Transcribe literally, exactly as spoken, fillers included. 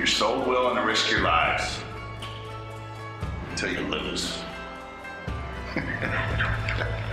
You're so willing to risk your lives until you lose.